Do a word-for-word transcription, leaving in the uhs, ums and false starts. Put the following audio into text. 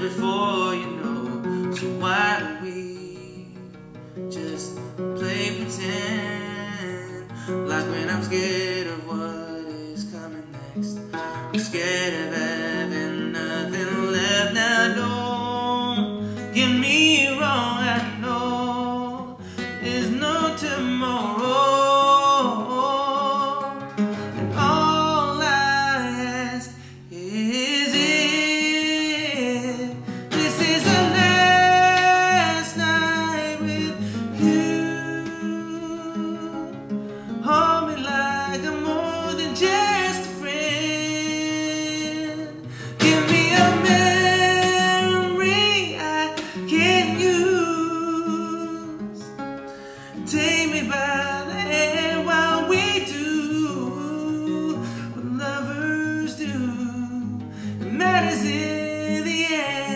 before you know. So why don't we just play pretend? Like when I'm scared of what is coming next. I'm scared of having nothing left. Now don't get me wrong, I know there's no tomorrow. And all I ask is if this is the last night with you. Hold me like I'm more than just a friend. Give me a memory I can use. Take me by the hand while we do what lovers do. It matters in the end.